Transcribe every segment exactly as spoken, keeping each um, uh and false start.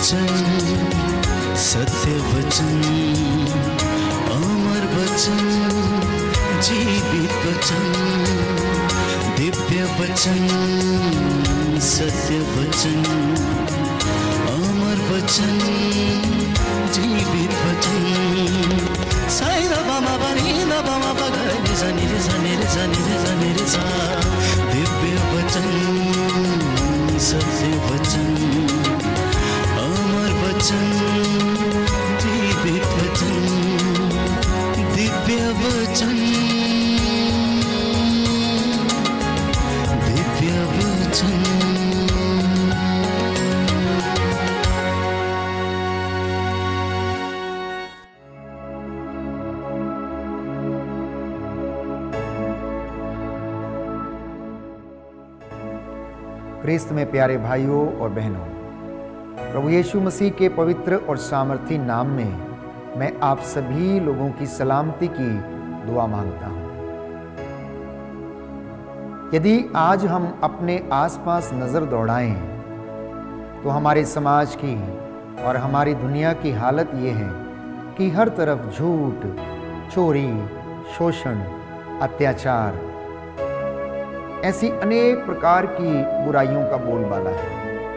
वचन, सत्य वचन, अमर वचन, जीवित वचन, दिव्य वचन, सत्य वचन, अमर वचन, जीवित वचन। साई दा बामा बनी दा बामा बगा रे सा नि रे सा नि रे सा नि रे सा नि रे सा। दिव्य वचन, सत्य वचन, अमर वचन, जीवित वचन, दिव्य वचन, दिव्य वचन। ख्रीस्त में प्यारे भाइयों और बहनों, प्रभु यीशु मसीह के पवित्र और सामर्थी नाम में मैं आप सभी लोगों की सलामती की दुआ मांगता हूं। यदि आज हम अपने आसपास नज़र दौड़ाएं तो हमारे समाज की और हमारी दुनिया की हालत ये है कि हर तरफ झूठ, चोरी, शोषण, अत्याचार, ऐसी अनेक प्रकार की बुराइयों का बोलबाला है।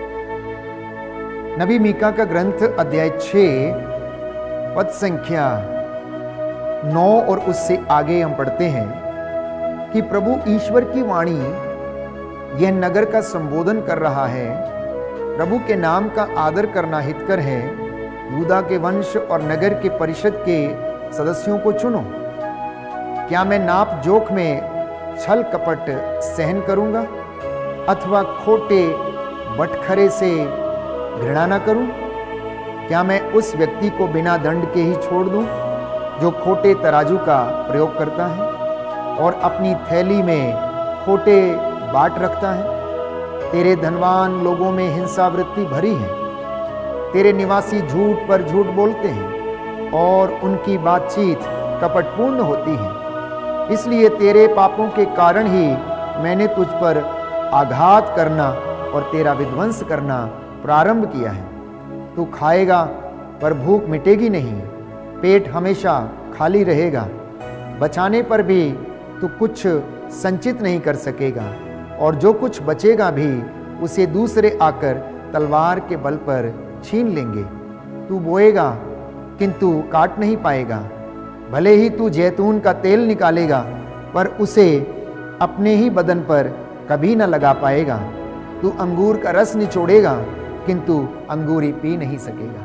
नबी मीका का ग्रंथ अध्याय छः पद संख्या नौ और उससे आगे हम पढ़ते हैं कि प्रभु ईश्वर की वाणी यह नगर का संबोधन कर रहा है। प्रभु के नाम का आदर करना हितकर है। यूदा के वंश और नगर के परिषद के सदस्यों को चुनो। क्या मैं नाप जोख में छल कपट सहन करूंगा अथवा खोटे बटखरे से घृणा न करूं? क्या मैं उस व्यक्ति को बिना दंड के ही छोड़ दूं जो खोटे तराजू का प्रयोग करता है और अपनी थैली में खोटे बाट रखता है? तेरे धनवान लोगों में हिंसावृत्ति भरी है। तेरे निवासी झूठ पर झूठ बोलते हैं और उनकी बातचीत कपटपूर्ण होती है। इसलिए तेरे पापों के कारण ही मैंने तुझ पर आघात करना और तेरा विध्वंस करना प्रारंभ किया है। तू खाएगा पर भूख मिटेगी नहीं, पेट हमेशा खाली रहेगा। बचाने पर भी तू कुछ संचित नहीं कर सकेगा और जो कुछ बचेगा भी उसे दूसरे आकर तलवार के बल पर छीन लेंगे। तू बोएगा किंतु काट नहीं पाएगा। भले ही तू जैतून का तेल निकालेगा पर उसे अपने ही बदन पर कभी न लगा पाएगा। तू अंगूर का रस निचोड़ेगा किंतु अंगूरी पी नहीं सकेगा।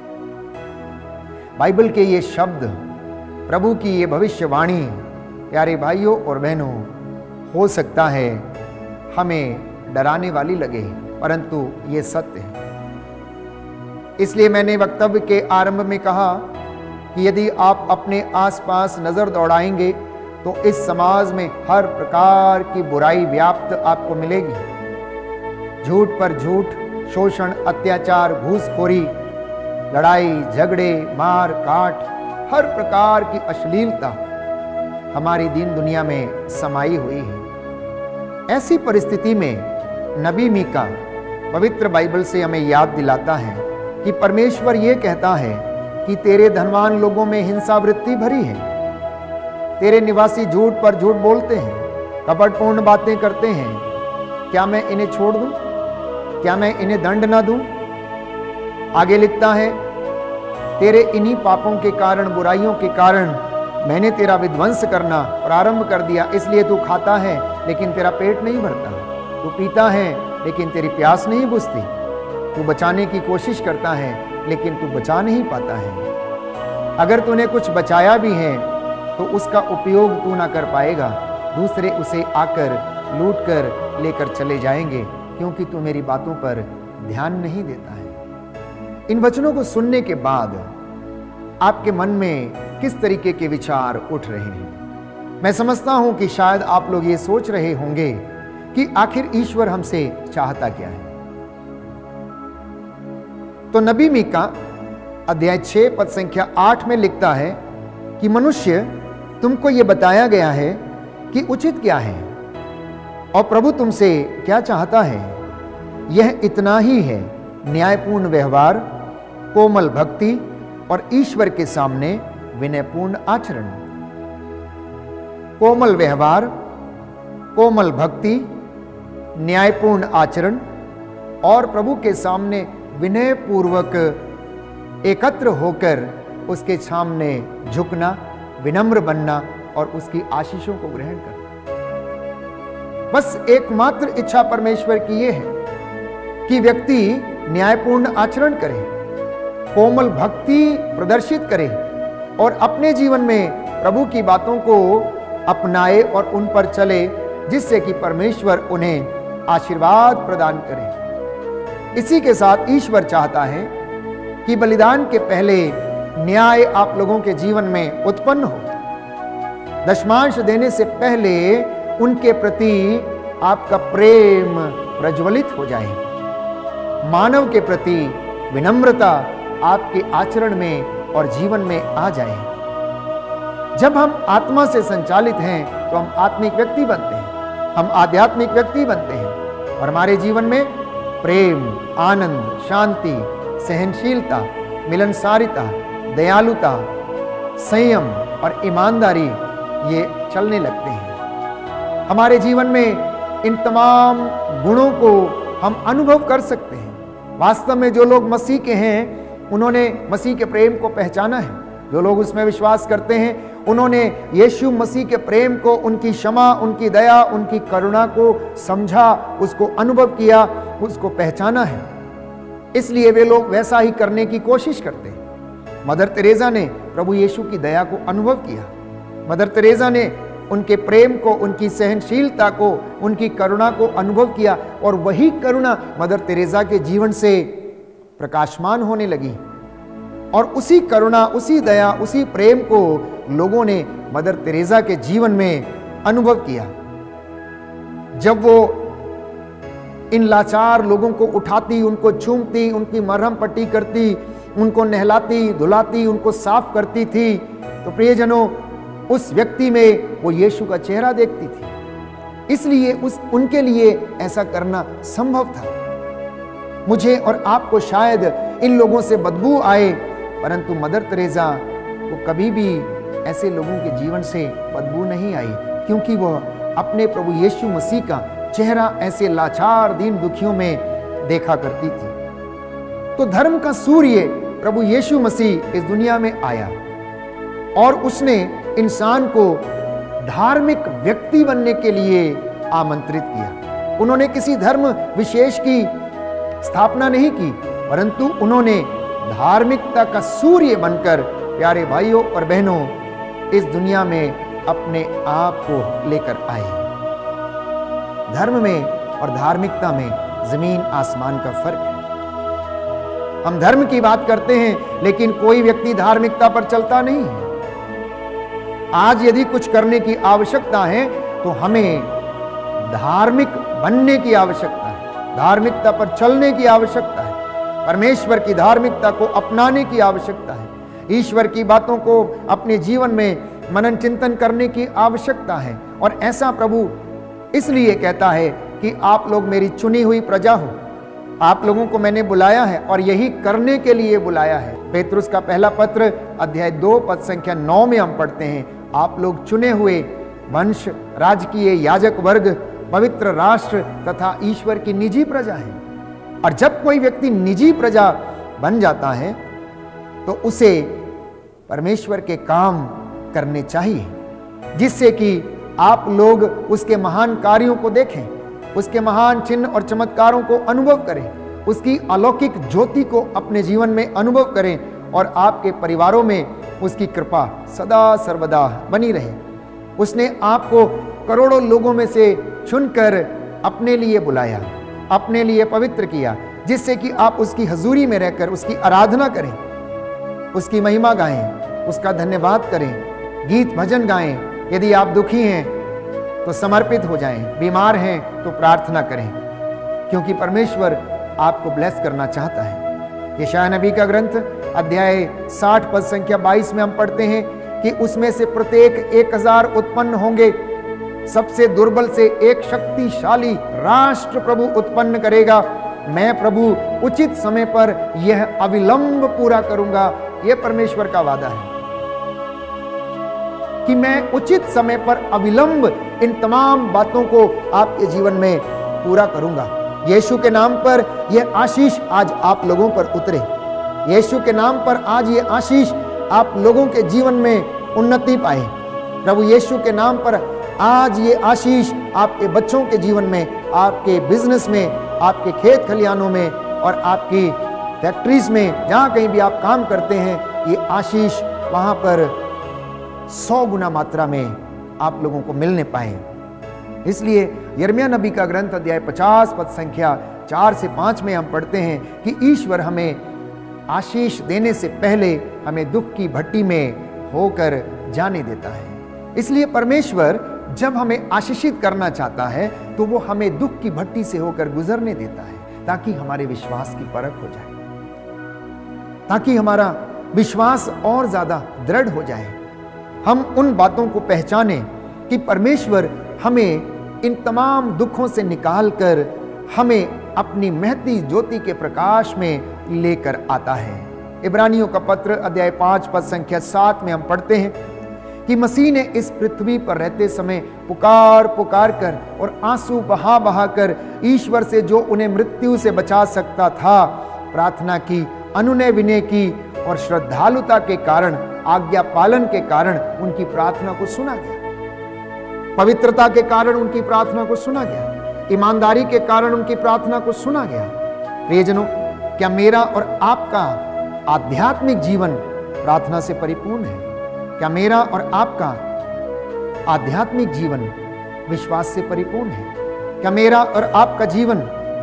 बाइबल के ये शब्द, प्रभु की ये भविष्यवाणी प्यारे भाइयों और बहनों, हो सकता है हमें डराने वाली लगे परंतु ये सत्य है। इसलिए मैंने वक्तव्य के आरंभ में कहा कि यदि आप अपने आसपास नजर दौड़ाएंगे तो इस समाज में हर प्रकार की बुराई व्याप्त आपको मिलेगी। झूठ पर झूठ, शोषण, अत्याचार, घूसखोरी, लड़ाई झगड़े, मार काट, हर प्रकार की अश्लीलता हमारी दीन दुनिया में समाई हुई है। ऐसी परिस्थिति में नबी मीका पवित्र बाइबल से हमें याद दिलाता है कि परमेश्वर ये कहता है कि तेरे धनवान लोगों में हिंसावृत्ति भरी है। तेरे निवासी झूठ पर झूठ बोलते हैं, कपटपूर्ण बातें करते हैं। क्या मैं इन्हें छोड़ दूं? क्या मैं इन्हें दंड ना दूं? आगे लिखता है, तेरे इन्हीं पापों के कारण, बुराइयों के कारण मैंने तेरा विध्वंस करना प्रारंभ कर दिया। इसलिए तू खाता है लेकिन तेरा पेट नहीं भरता, तू पीता है लेकिन तेरी प्यास नहीं बुझती, तू बचाने की कोशिश करता है लेकिन तू बचा नहीं पाता है। अगर तूने कुछ बचाया भी है तो उसका उपयोग तू ना कर पाएगा। दूसरे उसे आकर लूट कर लेकर चले जाएंगे क्योंकि तू मेरी बातों पर ध्यान नहीं देता है। इन वचनों को सुनने के बाद आपके मन में किस तरीके के विचार उठ रहे हैं? मैं समझता हूं कि शायद आप लोग ये सोच रहे होंगे कि आखिर ईश्वर हमसे चाहता क्या है। तो नबी मीका अध्याय छह पद संख्या आठ में लिखता है कि मनुष्य, तुमको यह बताया गया है कि उचित क्या है और प्रभु तुमसे क्या चाहता है। यह इतना ही है न्यायपूर्ण व्यवहार, कोमल भक्ति और ईश्वर के सामने विनयपूर्ण आचरण। कोमल व्यवहार, कोमल भक्ति, न्यायपूर्ण आचरण और प्रभु के सामने विनय पूर्वक एकत्र होकर उसके सामने झुकना, विनम्र बनना और उसकी आशीषों को ग्रहण करना। बस एकमात्र इच्छा परमेश्वर की यह है कि व्यक्ति न्यायपूर्ण आचरण करे, कोमल भक्ति प्रदर्शित करे और अपने जीवन में प्रभु की बातों को अपनाए और उन पर चले, जिससे कि परमेश्वर उन्हें आशीर्वाद प्रदान करे। इसी के साथ ईश्वर चाहता है कि बलिदान के पहले न्याय आप लोगों के जीवन में उत्पन्न हो। दशमांश देने से पहले उनके प्रति आपका प्रेम प्रज्वलित हो जाए। मानव के प्रति विनम्रता आपके आचरण में और जीवन में आ जाए। जब हम आत्मा से संचालित हैं तो हम आत्मिक व्यक्ति बनते हैं, हम आध्यात्मिक व्यक्ति बनते हैं और हमारे जीवन में प्रेम, आनंद, शांति, सहनशीलता, मिलनसारिता, दयालुता, संयम और ईमानदारी ये चलने लगते हैं। हमारे जीवन में इन तमाम गुणों को हम अनुभव कर सकते हैं। वास्तव में जो लोग मसीह के हैं उन्होंने मसीह के प्रेम को पहचाना है। जो लोग उसमें विश्वास करते हैं उन्होंने यीशु मसीह के प्रेम को, उनकी क्षमा, उनकी दया, उनकी करुणा को समझा, उसको अनुभव किया, उसको पहचाना है। इसलिए वे लोग वैसा ही करने की कोशिश करते हैं। मदर तेरेसा ने प्रभु यीशु की दया को अनुभव किया। मदर तेरेसा ने उनके प्रेम को, उनकी सहनशीलता को, उनकी करुणा को अनुभव किया और वही करुणा मदर तेरेसा के जीवन से प्रकाशमान होने लगी और उसी करुणा, उसी दया, उसी प्रेम को लोगों ने मदर तेरेसा के जीवन में अनुभव किया। जब वो इन लाचार लोगों को उठाती, उनको चूमती, उनकी मरहम पट्टी करती, उनको नहलाती, धुलाती, उनको साफ करती थी, तो प्रियजनों उस व्यक्ति में वो यीशु का चेहरा देखती थी। इसलिए उस उनके लिए ऐसा करना संभव था। मुझे और आपको शायद इन लोगों से बदबू आए, परंतु मदर तेरेसा को कभी भी ऐसे लोगों के जीवन से बदबू नहीं आई, क्योंकि वह अपने प्रभु यीशु मसीह का चेहरा ऐसे लाचार दीन दुखियों में देखा करती थी। तो धर्म का सूर्य प्रभु यीशु मसीह इस दुनिया में आया और उसने इंसान को धार्मिक व्यक्ति बनने के लिए आमंत्रित किया। उन्होंने किसी धर्म विशेष की स्थापना नहीं की, परंतु उन्होंने धार्मिकता का सूर्य बनकर प्यारे भाइयों और बहनों इस दुनिया में अपने आप को लेकर आए। धर्म में और धार्मिकता में जमीन आसमान का फर्क है। हम धर्म की बात करते हैं लेकिन कोई व्यक्ति धार्मिकता पर चलता नहीं है। आज यदि कुछ करने की आवश्यकता है तो हमें धार्मिक बनने की आवश्यकता है, धार्मिकता पर चलने की आवश्यकता है, परमेश्वर की धार्मिकता को अपनाने की आवश्यकता है, ईश्वर की बातों को अपने जीवन में मनन चिंतन करने की आवश्यकता है। और ऐसा प्रभु इसलिए कहता है कि आप लोग मेरी चुनी हुई प्रजा हो, आप लोगों को मैंने बुलाया है और यही करने के लिए बुलाया है। पेतरुस का पहला पत्र अध्याय दो पद संख्या नौ में हम पढ़ते हैं, आप लोग चुने हुए वंश, राजकीय याजक वर्ग, पवित्र राष्ट्र तथा ईश्वर की निजी प्रजा है। और जब कोई व्यक्ति निजी प्रजा बन जाता है तो उसे परमेश्वर के काम करने चाहिए, जिससे कि आप लोग उसके महान कार्यों को देखें, उसके महान चिन्ह और चमत्कारों को अनुभव करें, उसकी अलौकिक ज्योति को अपने जीवन में अनुभव करें और आपके परिवारों में उसकी कृपा सदा सर्वदा बनी रहे। उसने आपको करोड़ों लोगों में से चुनकर अपने लिए बुलाया, अपने लिए पवित्र किया, जिससे कि आप उसकी हजूरी में रहकर उसकी आराधना करें, उसकी महिमा गाएं, उसका धन्यवाद करें, गीत भजन गाएं। यदि आप दुखी हैं तो समर्पित हो जाएं, बीमार हैं तो प्रार्थना करें, क्योंकि परमेश्वर आपको ब्लेस करना चाहता है। यशायाह नबी का ग्रंथ अध्याय साठ पद संख्या बाईस में हम पढ़ते हैं कि उसमें से प्रत्येक एक हजार उत्पन्न होंगे, सबसे दुर्बल से एक शक्तिशाली राष्ट्र प्रभु उत्पन्न करेगा मैं प्रभु उचित समय पर यह अविलंब पूरा करूंगा। यह परमेश्वर का वादा है कि मैं उचित समय पर अविलंब इन तमाम बातों को आपके जीवन में पूरा करूंगा। यीशु के नाम पर यह आशीष आज आप लोगों पर उतरे। यीशु के नाम पर आज ये आशीष आप लोगों के जीवन में उन्नति पाए। प्रभु यीशु के नाम पर आज ये आशीष आपके बच्चों के जीवन में, आपके बिजनेस में, आपके खेत खलिहानों में और आपकी फैक्ट्रीज में, जहाँ कहीं भी आप काम करते हैं, ये आशीष वहाँ पर सौ गुना मात्रा में आप लोगों को मिलने पाए। इसलिए यिर्मयाह नबी का ग्रंथ अध्याय पचास पद संख्या चार से पाँच में हम पढ़ते हैं कि ईश्वर हमें आशीष देने से पहले हमें दुख की भट्टी में होकर जाने देता है। इसलिए परमेश्वर जब हमें आशीषित करना चाहता है तो वो हमें दुख की भट्टी से होकर गुजरने देता है, ताकि हमारे विश्वास की परख हो जाए, ताकि हमारा विश्वास और ज्यादा दृढ़ हो जाए। हम उन बातों को पहचाने कि परमेश्वर हमें इन तमाम दुखों से निकालकर हमें अपनी महती ज्योति के प्रकाश में लेकर आता है। इब्रानियों का पत्र अध्याय पांच पद संख्या सात में हम पढ़ते हैं कि मसीह ने इस पृथ्वी पर रहते समय पुकार पुकार कर और आंसू बहा बहा कर ईश्वर से, जो उन्हें मृत्यु से बचा सकता था, प्रार्थना की, अनुनय विनय की और श्रद्धालुता के कारण, आज्ञा पालन के कारण उनकी प्रार्थना को सुना गया। पवित्रता के कारण उनकी प्रार्थना को सुना गया। ईमानदारी के कारण उनकी प्रार्थना को सुना गया। प्रियजनों, क्या मेरा और आपका आध्यात्मिक जीवन प्रार्थना से परिपूर्ण है? क्या मेरा और आपका आध्यात्मिक जीवन विश्वास से परिपूर्ण है? क्या मेरा और आपका जीवन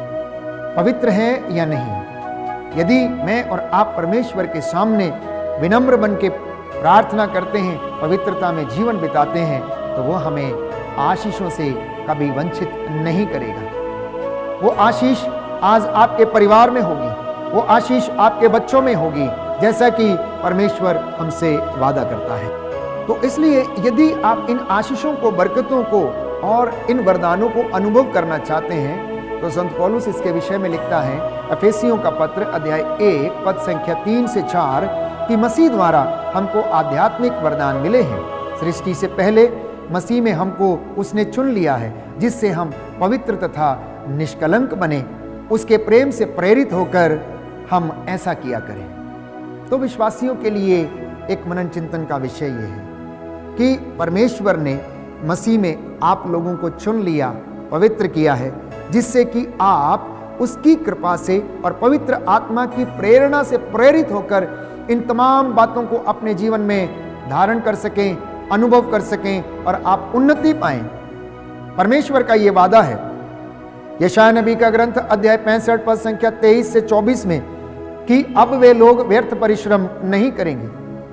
पवित्र है या नहीं? यदि मैं और आप परमेश्वर के सामने विनम्र बन के प्रार्थना करते हैं, पवित्रता में जीवन बिताते हैं, तो वो हमें आशीषों से कभी वंचित नहीं करेगा। वो आशीष आज आपके परिवार में होगी, वो आशीष आपके बच्चों में होगी, जैसा कि परमेश्वर हमसे वादा करता है। तो इसलिए यदि आप इन आशीषों को, बरकतों को और इन वरदानों को अनुभव करना चाहते हैं, तो संत पौलुस इसके विषय में लिखता है एफेसियों का पत्र अध्याय एक पद संख्या तीन से चार कि मसीह द्वारा हमको आध्यात्मिक वरदान मिले हैं। सृष्टि से पहले मसीह में हमको उसने चुन लिया है, जिससे हम पवित्र तथा निष्कलंक बने। उसके प्रेम से प्रेरित होकर हम ऐसा किया करें। तो विश्वासियों के लिए एक मनन चिंतन का विषय यह है कि परमेश्वर ने मसीह में आप लोगों को चुन लिया, पवित्र किया है, जिससे कि आप उसकी कृपा से और पवित्र आत्मा की प्रेरणा से प्रेरित होकर इन तमाम बातों को अपने जीवन में धारण कर सकें, अनुभव कर सकें और आप उन्नति पाएं। परमेश्वर का यह वादा है यशायाह नबी का ग्रंथ अध्याय पैंसठ पद संख्या तेईस से चौबीस में कि अब वे लोग व्यर्थ परिश्रम नहीं करेंगे,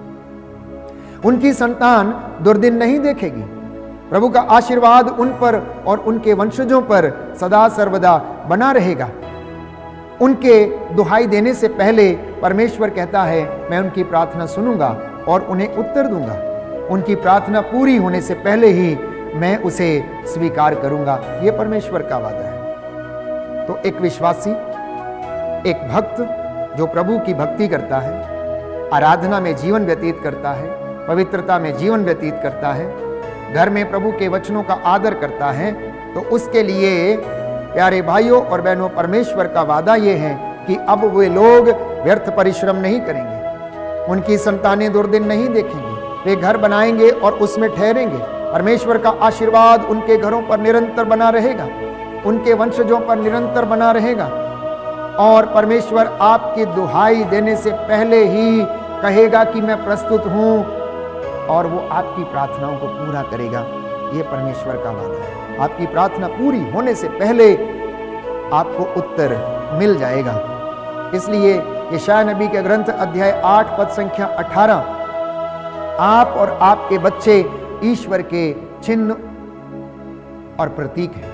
उनकी संतान दुर्दिन नहीं देखेगी। प्रभु का आशीर्वाद उन पर और उनके वंशजों पर सदा सर्वदा बना रहेगा। उनके दुहाई देने से पहले परमेश्वर कहता है, मैं उनकी प्रार्थना सुनूंगा और उन्हें उत्तर दूंगा। उनकी प्रार्थना पूरी होने से पहले ही मैं उसे स्वीकार करूंगा। यह परमेश्वर का वादा है। तो एक विश्वासी, एक भक्त जो प्रभु की भक्ति करता है, आराधना में जीवन व्यतीत करता है, पवित्रता में जीवन व्यतीत करता है, घर में प्रभु के वचनों का आदर करता है, तो उसके लिए प्यारे भाइयों और बहनों, परमेश्वर का वादा यह है कि अब वे लोग व्यर्थ परिश्रम नहीं करेंगे, उनकी संतानें दुर्दिन नहीं देखेंगे, वे घर बनाएंगे और उसमें ठहरेंगे। परमेश्वर का आशीर्वाद उनके घरों पर निरंतर बना रहेगा, उनके वंशजों पर निरंतर बना रहेगा और परमेश्वर आपकी दुहाई देने से पहले ही कहेगा कि मैं प्रस्तुत हूं और वो आपकी प्रार्थनाओं को पूरा करेगा। ये परमेश्वर का वादा है। आपकी प्रार्थना पूरी होने से पहले आपको उत्तर मिल जाएगा। इसलिए यशायाह नबी के ग्रंथ अध्याय आठ पद संख्या अठारह, आप और आपके बच्चे ईश्वर के चिन्ह और प्रतीक हैं।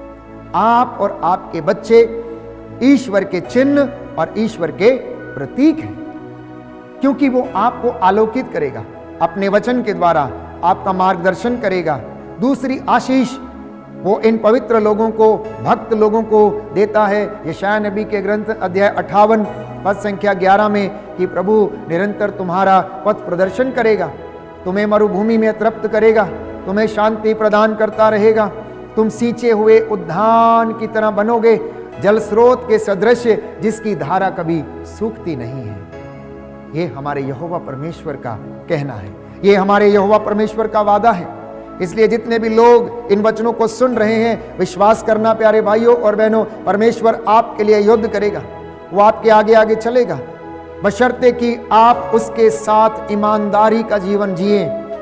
आप और आपके बच्चे ईश्वर के चिन्ह और ईश्वर के प्रतीक हैं, क्योंकि वो आपको आलोकित करेगा, अपने वचन के द्वारा आपका मार्गदर्शन करेगा। दूसरी आशीष वो इन पवित्र लोगों को, भक्त लोगों को देता है। यशायाह नबी के ग्रंथ अध्याय अट्ठावन पद संख्या ग्यारह में कि प्रभु निरंतर तुम्हारा पथ प्रदर्शन करेगा, तुम्हें मरुभूमि में तृप्त करेगा, तुम्हें शांति प्रदान करता रहेगा, तुम सींचे हुए उद्यान की तरह बनोगे, जल स्रोत के सदृश जिसकी धारा कभी सूखती नहीं है। ये हमारे यहोवा परमेश्वर का कहना है, ये हमारे यहोवा परमेश्वर का वादा है। इसलिए जितने भी लोग इन वचनों को सुन रहे हैं, विश्वास करना प्यारे भाइयों और बहनों, परमेश्वर आपके लिए युद्ध करेगा, वो आपके आगे आगे चलेगा, बशर्ते कि आप उसके साथ ईमानदारी का जीवन जिए।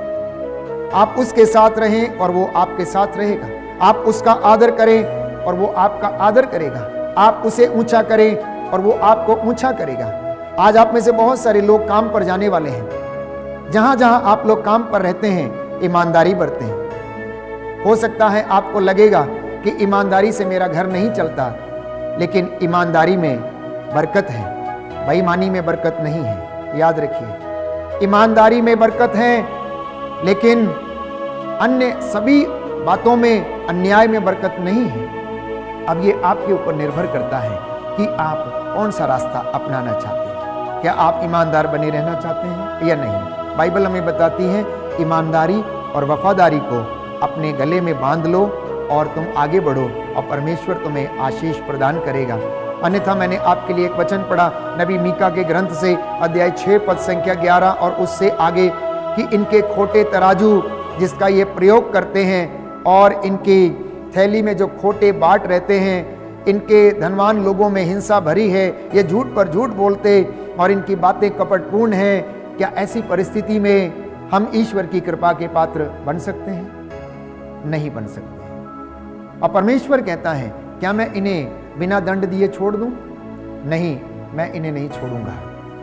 आप उसके साथ रहें और वो आपके साथ रहेगा। आप उसका आदर करें और वो आपका आदर करेगा। आप उसे ऊंचा करें और वो आपको ऊंचा करेगा। आज आप में से बहुत सारे लोग काम पर जाने वाले हैं। जहां जहां आप लोग काम पर रहते हैं, ईमानदारी बरतें। हो सकता है आपको लगेगा कि ईमानदारी से मेरा घर नहीं चलता, लेकिन ईमानदारी में बरकत है, बेईमानी में बरकत नहीं है। याद रखिए, ईमानदारी में बरकत है, लेकिन अन्य सभी बातों में, अन्याय में बरकत नहीं है। अब ये आपके ऊपर निर्भर करता है कि आप कौन सा रास्ता अपनाना चाहते हैं। क्या आप ईमानदार बने रहना चाहते हैं या नहीं? बाइबल हमें बताती है ईमानदारी और वफादारी को अपने गले में बांध लो और तुम आगे बढ़ो और परमेश्वर तुम्हें आशीष प्रदान करेगा। अन्यथा मैंने आपके लिए एक वचन पढ़ा नबी मीका के ग्रंथ से अध्याय छः पद संख्या ग्यारह और उससे आगे कि इनके खोटे तराजू जिसका ये प्रयोग करते हैं और इनकी थैली में जो खोटे बाट रहते हैं, इनके धनवान लोगों में हिंसा भरी है, ये झूठ पर झूठ बोलते और इनकी बातें कपटपूर्ण हैं। क्या ऐसी परिस्थिति में हम ईश्वर की कृपा के पात्र बन सकते हैं? नहीं बन सकते। और परमेश्वर कहता है, क्या मैं इन्हें बिना दंड दिए छोड़ दूं? नहीं, मैं इन्हें नहीं छोड़ूंगा।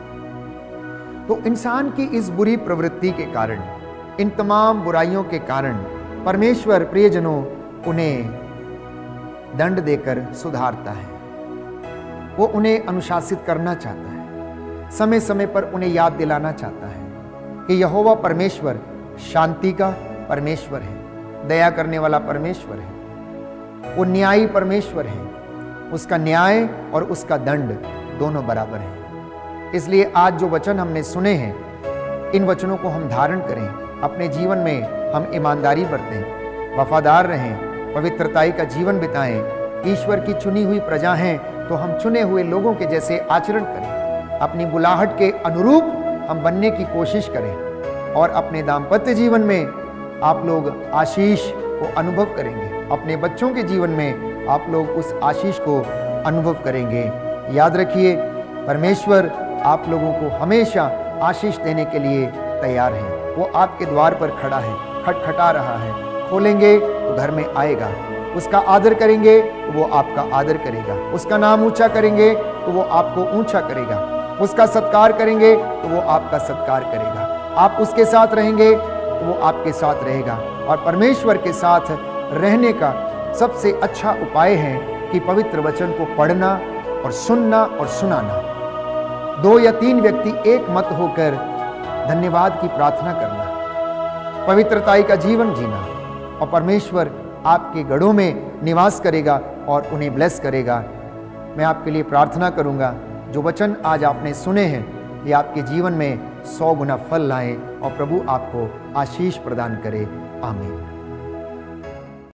तो इंसान की इस बुरी प्रवृत्ति के कारण, इन तमाम बुराइयों के कारण परमेश्वर प्रियजनों उन्हें दंड देकर सुधारता है। वो उन्हें अनुशासित करना चाहता है, समय समय पर उन्हें याद दिलाना चाहता है कि यहोवा परमेश्वर शांति का परमेश्वर है, दया करने वाला परमेश्वर है, वो न्यायी परमेश्वर है। उसका न्याय और उसका दंड दोनों बराबर हैं। इसलिए आज जो वचन हमने सुने हैं, इन वचनों को हम धारण करें, अपने जीवन में हम ईमानदारी बरतें, वफादार रहें, पवित्रताई का जीवन बिताएं। ईश्वर की चुनी हुई प्रजा हैं तो हम चुने हुए लोगों के जैसे आचरण करें, अपनी बुलाहट के अनुरूप हम बनने की कोशिश करें और अपने दाम्पत्य जीवन में आप लोग आशीष को अनुभव करेंगे। अपने बच्चों के जीवन में आप लोग उस आशीष को अनुभव करेंगे। याद रखिए, परमेश्वर आप लोगों को हमेशा आशीष देने के लिए तैयार है। वो आपके द्वार पर खड़ा है, खटखटा रहा है। खोलेंगे तो घर में आएगा। उसका आदर करेंगे तो वो आपका आदर करेगा। उसका नाम ऊंचा करेंगे तो वो आपको ऊंचा करेगा। उसका सत्कार करेंगे तो वो आपका सत्कार करेगा। आप उसके साथ रहेंगे तो वो आपके साथ रहेगा। और परमेश्वर के साथ रहने का सबसे अच्छा उपाय है कि पवित्र वचन को पढ़ना और सुनना और सुनाना। दो या तीन व्यक्ति एक मत होकर धन्यवाद की प्रार्थना करना, पवित्रताई का जीवन जीना, और परमेश्वर आपके गढ़ों में निवास करेगा और उन्हें ब्लेस करेगा। मैं आपके लिए प्रार्थना करूंगा, जो वचन आज आपने सुने हैं ये आपके जीवन में सौ गुना फल लाए और प्रभु आपको आशीष प्रदान करे। आमीन।